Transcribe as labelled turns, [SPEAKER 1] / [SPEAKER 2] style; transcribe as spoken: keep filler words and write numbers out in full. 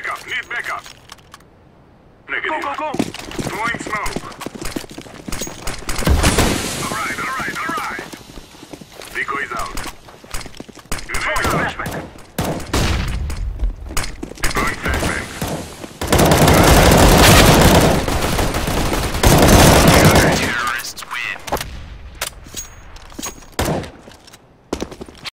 [SPEAKER 1] backup. Need backup.
[SPEAKER 2] Go,
[SPEAKER 1] Negative.
[SPEAKER 2] go, go!
[SPEAKER 1] Throwing smoke.